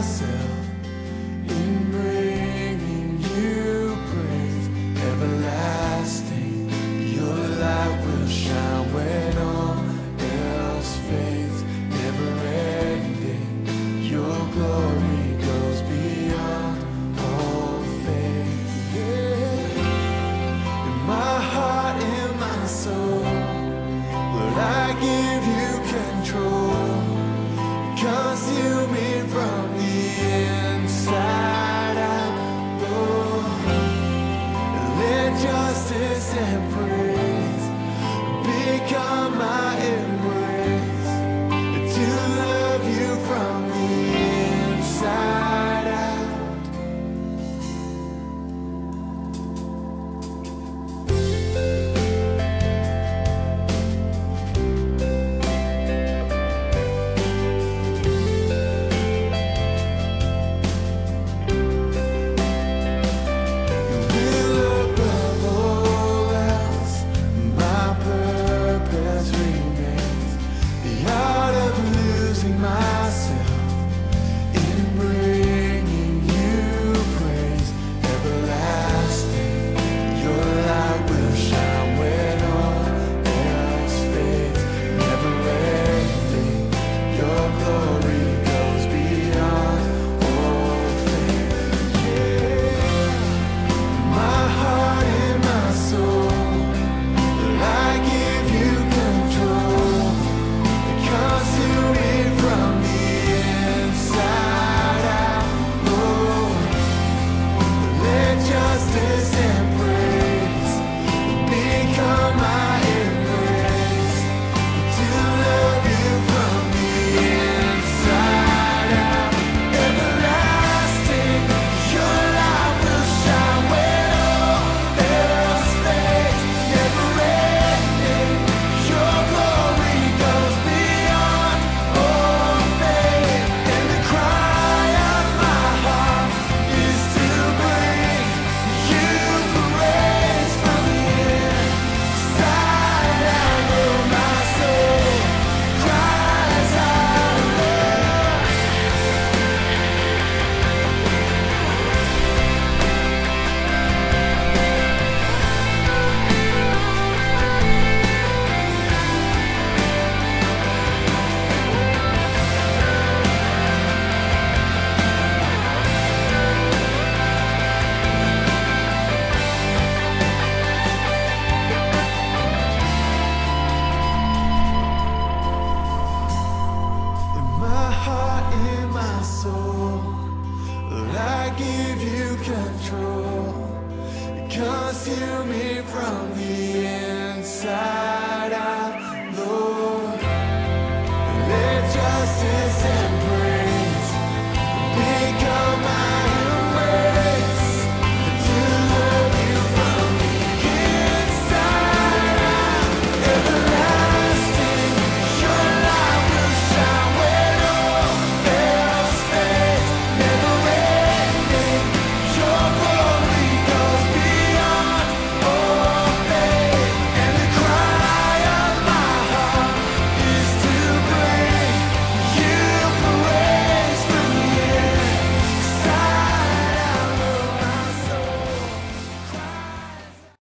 myself in bringing you praise. Everlasting, your light will shine when all else fades. Never ending, your glory goes beyond all faith. Yeah. In my heart, in my soul, Lord, I give you control. Consume me from the inside out, Lord. Let justice and praise become my embrace. To love you from the inside out. Consume me from the inside out, Lord. Let justice